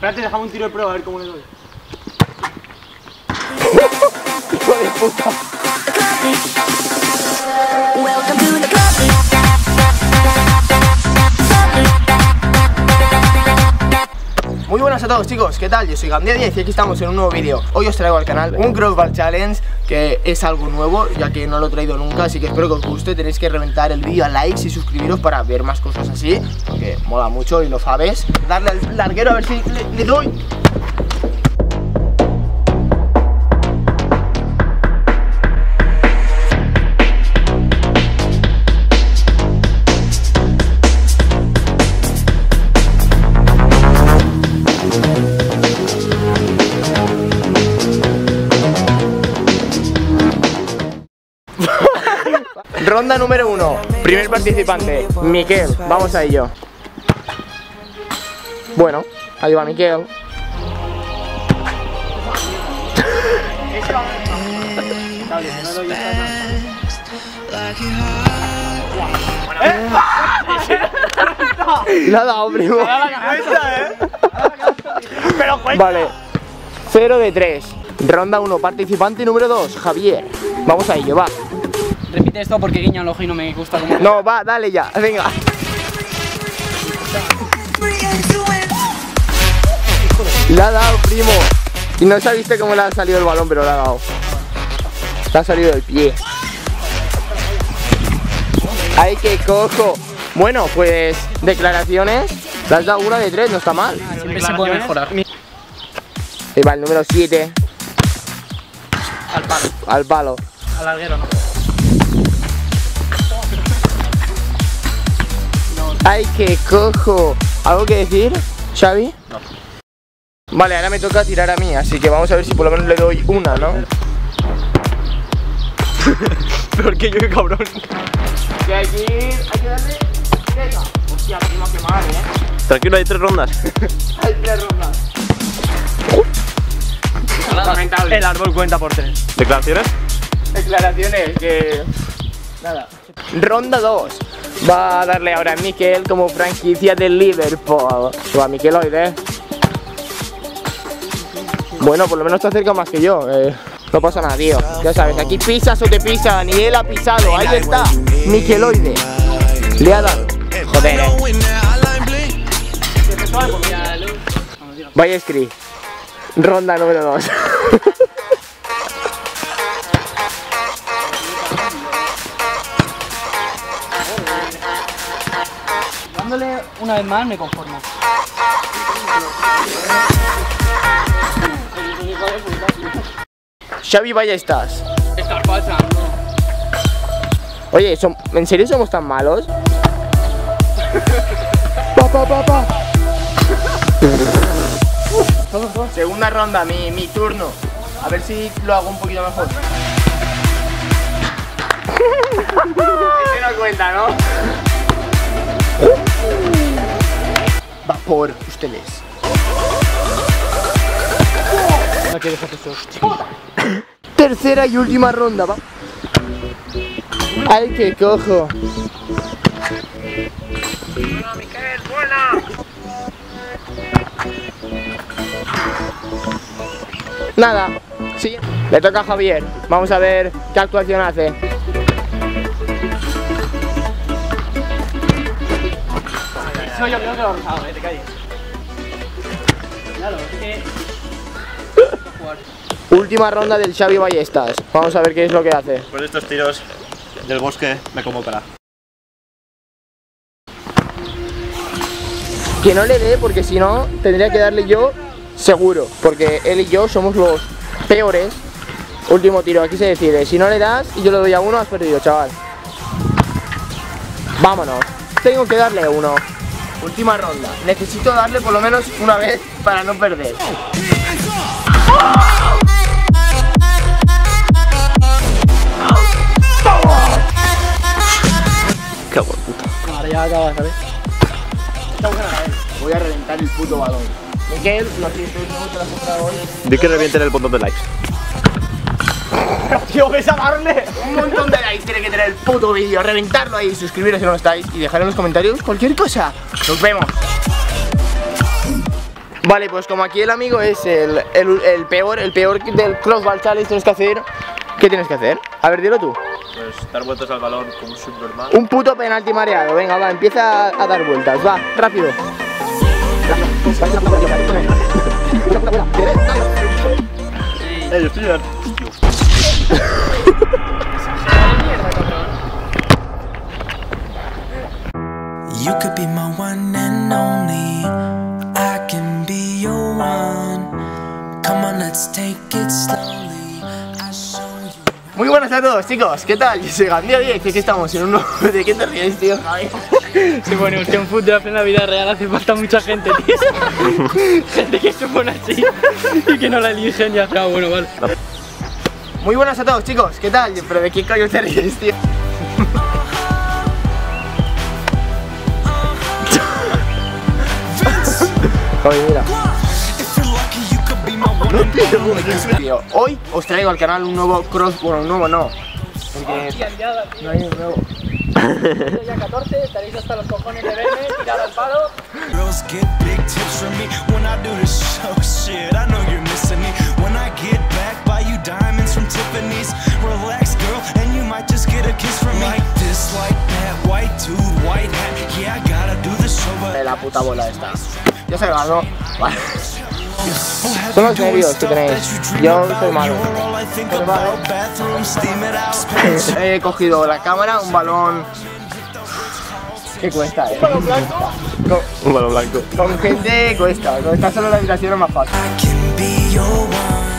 Espérate, dejamos un tiro de prueba a ver cómo le doy. Hijo de puta. Muy buenas a todos, chicos, ¿qué tal? Yo soy Gamdia10 y aquí estamos en un nuevo vídeo. Hoy os traigo al canal un Crossbar Challenge, que es algo nuevo, ya que no lo he traído nunca, así que espero que os guste. Tenéis que reventar el vídeo a likes y suscribiros para ver más cosas así, porque mola mucho y lo sabes. Darle al larguero a ver si le doy. Ronda número 1. Primer participante, Miquel. Vamos a ello. Bueno, ahí va Miquel. Le ha dado, primo. Vale, 0 de 3. Ronda 1, participante número 2, Javier. Vamos a ello, va. Repite esto porque guiña el ojo y no me gusta como... No, va, dale ya, venga. Le ha dado, primo. Y no sabiste cómo le ha salido el balón, pero le ha dado. Le ha salido del pie. ¡Ay, qué cojo! Bueno, pues, declaraciones. Le has dado 1 de 3, no está mal. Siempre se puede mejorar. Ahí va el número 7. Al palo. Al palo. Al larguero, no. ¡Ay, qué cojo! ¿Algo que decir, Xavi? No. Vale, ahora me toca tirar a mí, así que vamos a ver si por lo menos le doy una, ¿no? Peor que yo, qué cabrón. Que hay que darle derecha. Hostia, primo, qué mal, Tranquilo, hay 3 rondas. Hay 3 rondas. Lamentable. El árbol cuenta por 3. ¿Declaraciones? Declaraciones que... Nada. Ronda 2. Va a darle ahora a Miquel como franquicia del Liverpool. Va, Miqueloide. Bueno, por lo menos te acerca más que yo. No pasa nada, tío. Ya sabes, aquí pisas o te pisan. Y él ha pisado. Ahí está. Miqueloide. Le ha dado. Joder, Vaya Scree. Ronda número 2. Dándole una vez más me conformo. Xavi, vaya estás. Estás pasando. Oye, ¿en serio somos tan malos? Pa. Segunda ronda, mi turno. A ver si lo hago un poquito mejor. Este no cuenta, ¿no? Va por ustedes. No quiero dejar esto. Tercera y última ronda, va. ¡Ay, qué cojo! ¡Buena, Miquel, buena! Nada. Sí. Le toca a Javier. Vamos a ver qué actuación hace. Soy yo, creo que lo he rozado, te calles. Claro, es que... Última ronda del Xavi Ballestas. Vamos a ver qué es lo que hace. Por estos tiros del bosque me convocará. Que no le dé, porque si no, tendría que darle yo seguro. Porque él y yo somos los peores. Último tiro, aquí se decide. Si no le das y yo le doy a uno, has perdido, chaval. Vámonos. Tengo que darle uno. Última ronda. Necesito darle por lo menos una vez para no perder. Qué buen puta. Ahora ya acaba, ¿sabes? Voy a reventar el puto balón. Miquel, lo siento, no te lo has comprado hoy. Di que revienten el botón de likes. Pero tío, ves a darle. Un montón de likes tiene que tener el puto vídeo. Reventarlo ahí, suscribiros si no lo estáis y dejar en los comentarios cualquier cosa. Nos vemos. Vale, pues como aquí el amigo es el peor del Crossball Challenge, tienes que hacer... ¿Qué tienes que hacer? A ver, dilo tú. Pues dar vueltas al balón como un subnormal. Un puto penalti mareado, venga, va, empieza a dar vueltas, va, rápido. Yo estoy ya. You could be my one and only. I can be your one. Come on, let's take it slowly. I'll show you. Muy buenas a todos, chicos, ¿qué tal? Yo soy Gandía 10 y aquí estamos en un nuevo... ¿De qué te ríes, tío? Se pone usted un fútbol en la vida real, hace falta mucha gente, tío. Gente que se pone así y que no la eligen y ya está, bueno, vale. Muy buenas a todos, chicos, ¿qué tal? ¿Pero de qué coño te ríes, tío? Joder, mira. Tío, hoy os traigo al canal un nuevo bueno, un nuevo no. Porque no hay un nuevo. Ya 14, estaréis hasta los cojones de verme, tirar al palo. Girls get big tips from me when I do this show. Shit, I know you're missing me. When I get back, buy you diamonds from Tiffany's. Relax, girl, and you might just get a kiss from me. Like this, like that, white dude, white hat. Yeah, I gotta do the show, but De la puta bola esta. Ya se ganó. Vale. Son los nervios que tenéis. Yo soy malo. He cogido la cámara, un balón. ¿Qué cuesta? ¿Un balón blanco? Un balón blanco. Con gente cuesta. Con esta solo la habitación es más fácil. I can be your one.